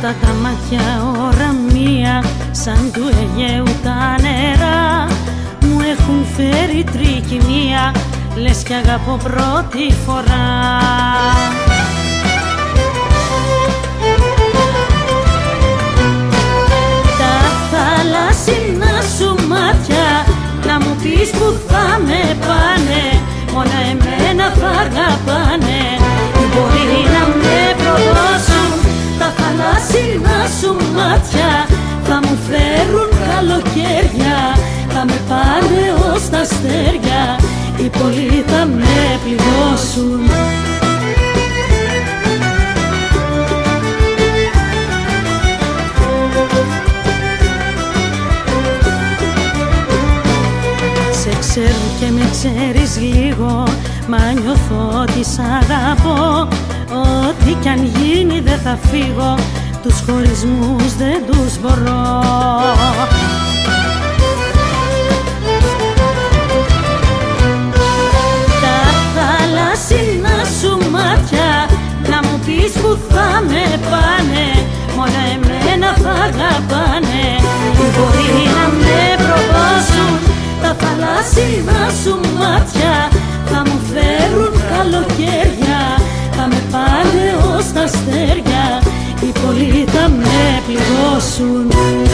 Αυτά τα μάτια ώρα μία, σαν του Αιγαίου τα νερά, μου έχουν φέρει τρικυμία, λες κι αγαπώ πρώτη φορά. Τα θαλάσσινα σου μάτια, να μου πεις που θα με πάνε, μόνο εμένα θα αγαπάνε, ή μπορεί να με προδώσουν. Τα θαλάσσινα σου μάτια θα μου φέρουν καλοκαίρια, θα με πάνε ως τα αστέρια, οι πολλοί θα με πληγώσουν. Σε ξέρω και με ξέρεις λίγο, μα νιώθω ότι σ' αγαπώ. Ό,τι κι αν γίνει δεν θα φύγω, τους χωρισμούς δεν τους μπορώ. Τα θαλάσσινα σου μάτια, να μου πεις που θα με πάνε, μόνο εμένα θα αγαπάνε, ή μπορεί να με προδώσουν. Τα θαλάσσινα σου μάτια θα μου φέρουν καλοκαίρια, θα με πάνε ως τα αστέρια, οι πολλοί θα με πληγώσουν.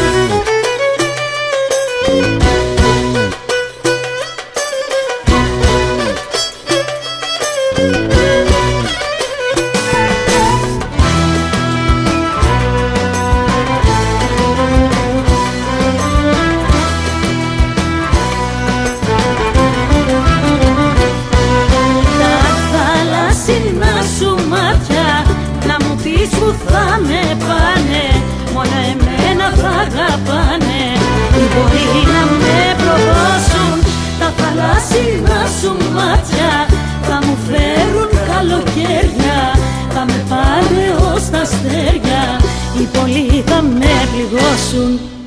Που θα με πάνε, μόνο εμένα θα αγαπάνε, ή μπορεί να με προδώσουν. Τα θαλάσσινα σου μάτια θα μου φέρουν καλοκαίρια, θα με πάνε ως τα αστέρια, οι πολλοί θα με πληγώσουν.